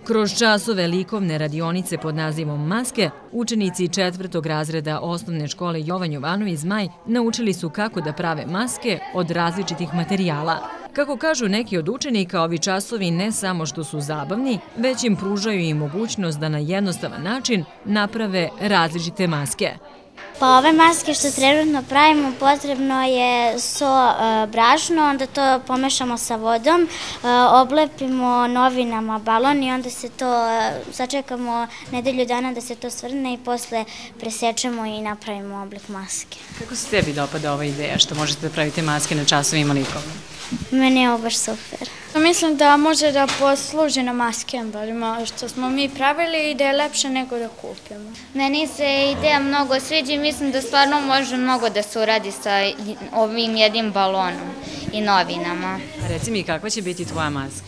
Kroz časove likovne radionice pod nazivom Maske, učenici 4. razreda osnovne škole Jovan Jovanović Zmaj naučili su kako da prave maske od različitih materijala. Kako kažu neki od učenika, ovi časovi ne samo što su zabavni, već im pružaju i mogućnost da na jednostavan način naprave različite maske. Pa ove maske što trenutno pravimo potrebno je brašno, onda to pomešamo sa vodom, oblepimo novinama balon i onda se to sačekamo nedelju dana da se to svrne i posle presečemo i napravimo oblik maske. Kako se tebi dopada ova ideja što možete da pravite maske na časovima likovne? Meni je ovo baš super. Mislim da može da posluži na maskembarima što smo mi pravili i da je lepše nego da kupimo. Meni se ideja mnogo sviđa i mislim da stvarno može mnogo da se uradi sa ovim jednim balonom i novinama. Reci mi, kakva će biti tvoja maska?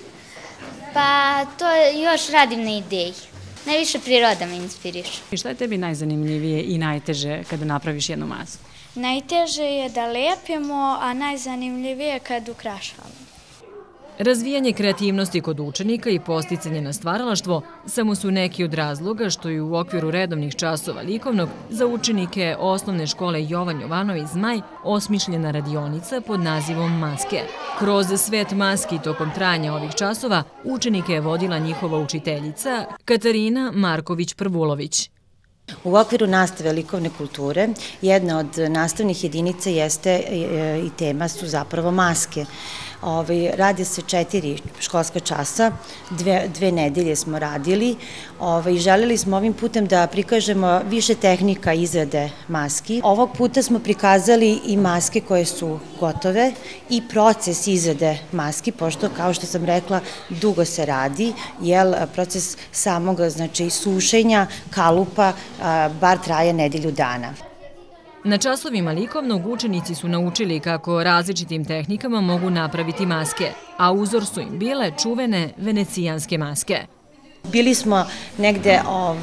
Pa to još radim na ideji. Najviše priroda me inspiriše. I šta je tebi najzanimljivije i najteže kada napraviš jednu masku? Najteže je da lepimo, a najzanimljivije je kad ukrašavamo. Razvijanje kreativnosti kod učenika i posticanje na stvaralaštvo samo su neki od razloga što je u okviru redovnih časova likovnog za učenike osnovne škole Jovan Jovanović Zmaj osmišljena radionica pod nazivom Maske. Kroz svet maski tokom trajanja ovih časova učenike je vodila njihova učiteljica Katarina Marković-Prvulović. U okviru nastave likovne kulture jedna od nastavnih jedinica jeste i tema su zapravo maske. Radi se 4 školska časa, 2 nedelje smo radili i želeli smo ovim putem da prikažemo više tehnika izrade maski. Ovog puta smo prikazali i maske koje su gotove i proces izrade maski, pošto kao što sam rekla dugo se radi, jer proces samog sušenja kalupa bar traje nedelju dana. Na časovima likovnog učenici su naučili kako različitim tehnikama mogu napraviti maske, a uzor su im bile čuvene venecijanske maske. Bili smo negde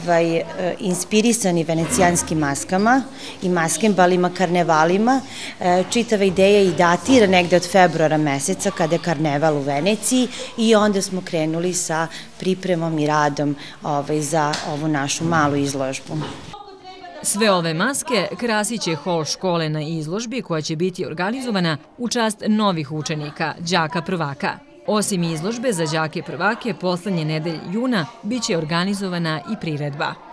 inspirisani venecijanskim maskama i maskembalima, karnevalima. Čitava ideja i datira negde od februara meseca kada je karneval u Veneciji i onda smo krenuli sa pripremom i radom za ovu našu malu izložbu. Sve ove maske krasit će hol škole na izložbi koja će biti organizovana u čast novih učenika, đaka prvaka. Osim izložbe za đake prvake, poslednje nedelje juna biće organizovana i priredba.